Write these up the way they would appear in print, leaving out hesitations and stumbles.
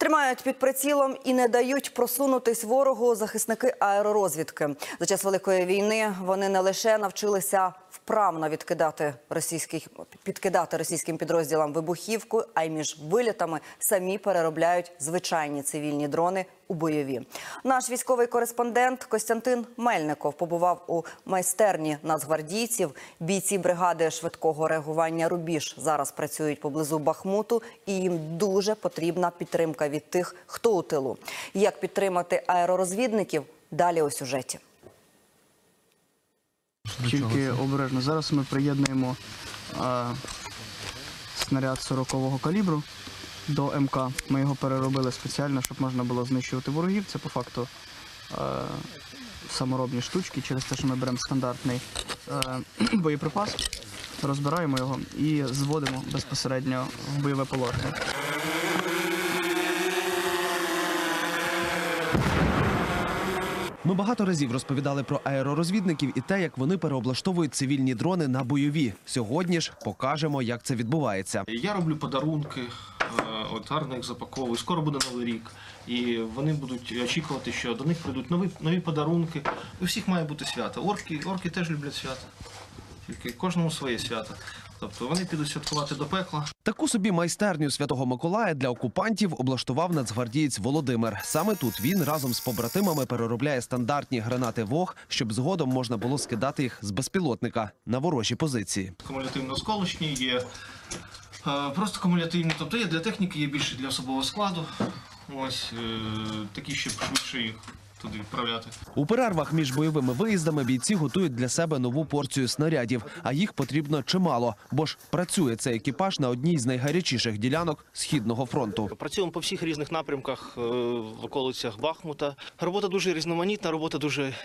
Тримають під прицілом і не дають просунутись ворогу захисники аеророзвідки. За час Великої війни вони не лише навчилися вправно підкидати російським підрозділам вибухівку, а й між вильотами самі переробляють звичайні цивільні дрони у бойові. Наш військовий кореспондент Костянтин Мельников побував у майстерні нацгвардійців. Бійці бригади швидкого реагування «Рубіж» зараз працюють поблизу Бахмуту, і їм дуже потрібна підтримка від тих, хто у тилу. Як підтримати аеророзвідників – далі у сюжеті. Тільки обережно. Зараз ми приєднуємо снаряд 40-го калібру до МК. Ми його переробили спеціально, щоб можна було знищувати ворогів. Це по факту саморобні штучки, через те, що ми беремо стандартний боєприпас, розбираємо його і зводимо безпосередньо в бойове положення. Ми багато разів розповідали про аеророзвідників і те, як вони переоблаштовують цивільні дрони на бойові. Сьогодні ж покажемо, як це відбувається. Я роблю подарунки, гарно їх запаковую. Скоро буде Новий рік. І вони будуть очікувати, що до них прийдуть нові подарунки. У всіх має бути свято. Орки теж люблять свято. Тільки кожному своє свято. Тобто вони підуть святкувати до пекла. Таку собі майстерню Святого Миколая для окупантів облаштував нацгвардієць Володимир. Саме тут він разом з побратимами переробляє стандартні гранати ВОГ, щоб згодом можна було скидати їх з безпілотника на ворожі позиції. Кумулятивно-осколочні є, просто кумулятивні, тобто є для техніки, є більше для особового складу. Ось такі, щоб швидше їх туди відправляти. У перервах між бойовими виїздами бійці готують для себе нову порцію снарядів, а їх потрібно чимало, бо ж працює цей екіпаж на одній з найгарячіших ділянок Східного фронту. Працюємо по всіх різних напрямках в околицях Бахмута. Робота дуже різноманітна, робота дуже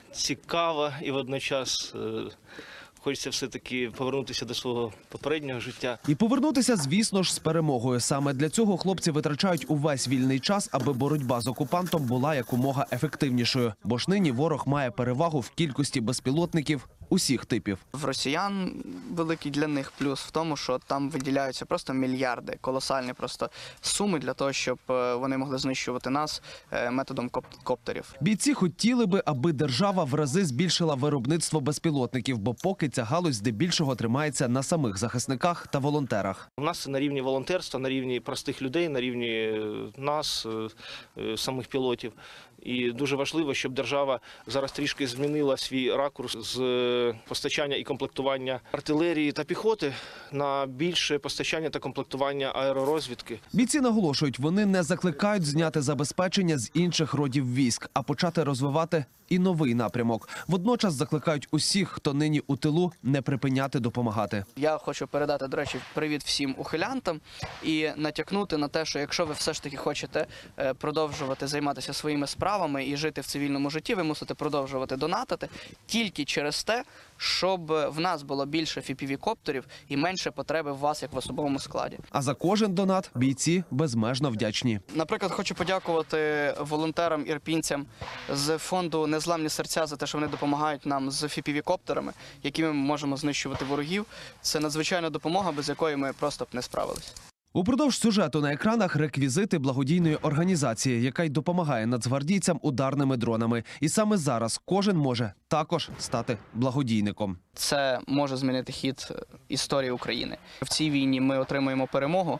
цікава і водночас хочеться все-таки повернутися до свого попереднього життя. І повернутися, звісно ж, з перемогою. Саме для цього хлопці витрачають увесь вільний час, аби боротьба з окупантом була якомога ефективнішою. Бо ж нині ворог має перевагу в кількості безпілотників усіх типів. В росіян великий для них плюс в тому, що там виділяються просто мільярди, колосальні просто суми для того, щоб вони могли знищувати нас методом коптерів. Бійці хотіли би, аби держава в рази збільшила виробництво безпілотників, бо поки ця галузь здебільшого тримається на самих захисниках та волонтерах. У нас це на рівні волонтерства, на рівні простих людей, на рівні нас, самих пілотів. І дуже важливо, щоб держава зараз трішки змінила свій ракурс з постачання і комплектування артилерії та піхоти на більше постачання та комплектування аеророзвідки. Бійці наголошують, вони не закликають зняти забезпечення з інших родів військ, а почати розвивати і новий напрямок. Водночас закликають усіх, хто нині у тилу, не припиняти допомагати. Я хочу передати, до речі, привіт всім ухилянтам і натякнути на те, що якщо ви все ж таки хочете продовжувати займатися своїми справами і жити в цивільному житті, ви мусите продовжувати донатити тільки через те, щоб в нас було більше FPV-коптерів і менше потреби в вас, як в особовому складі. А за кожен донат бійці безмежно вдячні. Наприклад, хочу подякувати волонтерам-ірпінцям з фонду «Незламні серця» за те, що вони допомагають нам з FPV-коптерами, якими ми можемо знищувати ворогів. Це надзвичайна допомога, без якої ми просто б не справились. Упродовж сюжету на екранах реквізити благодійної організації, яка й допомагає нацгвардійцям ударними дронами. І саме зараз кожен може також стати благодійником. Це може змінити хід історії України. В цій війні ми отримуємо перемогу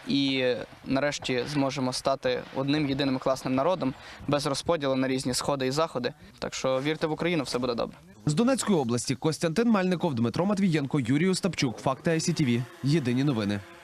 і нарешті зможемо стати одним єдиним класним народом без розподілу на різні сходи і заходи. Так що вірте в Україну, все буде добре. З Донецької області Костянтин Мельников, Дмитро Матвієнко, Юрій Остапчук. Факти ICTV. Єдині новини.